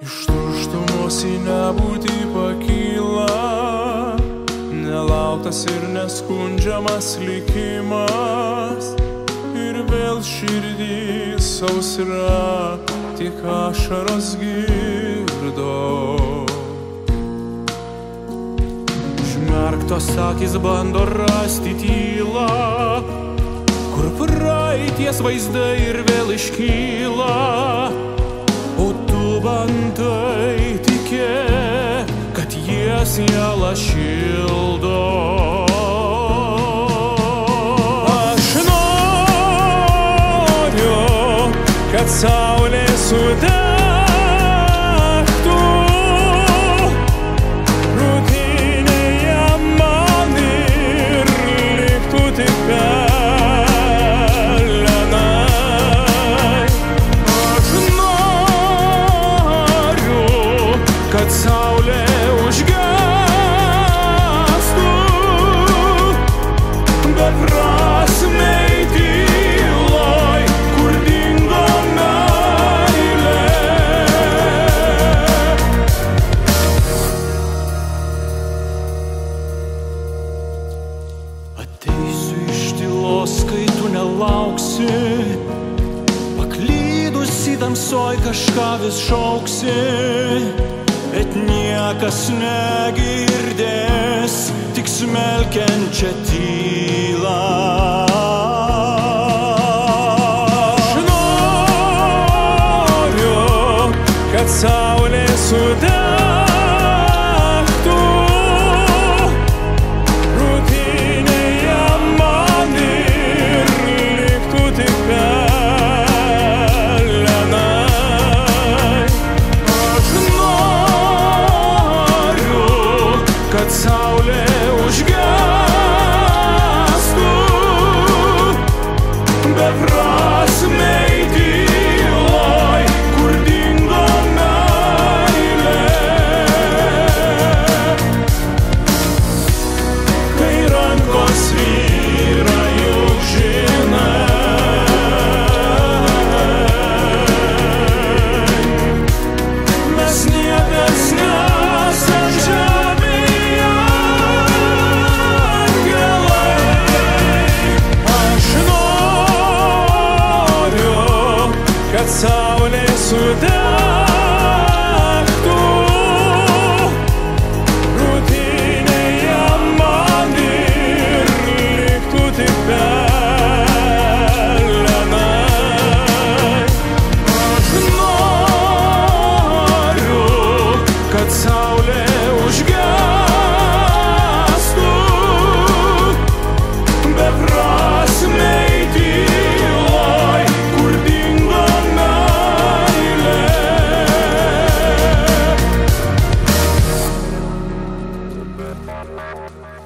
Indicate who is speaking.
Speaker 1: Iš tuštumos į nebūtį pakyla nelauktas ir neskundžiamas likimas. Ir vėl širdį sausra, tik ašaros girdo. Užmerktos akys bando rasti tylą, kur praeities vaizdai ir vėl iškyla. O tu bandai tikėt, kad jie sielą šildo. Aš noriu, kad saulė sudegtų rutinėje man ir liktų tik pelenai. Aš noriu, kad saulė užgestų beprasmei tyloj, kur dingo meilė. Ateisiu iš tylos, kai tu nelauksi, paklydusi tamsoj kažką vis šauksi, bet niekas negirdės, tik smelkiančią tylą. Aš noriu, kad saulė sudegtų rutinėje man ir liktų tik pelenai. Aš noriu, kad saulė užgestų beprasmei tyloj, kur dingo meilė. Kai rankos svyra, juk žinai, mes niekas nesam žemėje angelai. Aš noriu, kad saulė sudegtų rutinėje man ir liktų tik pelenai. Aš noriu, kad saulė užgestų beprasmei tyloj, kur dingo meilė.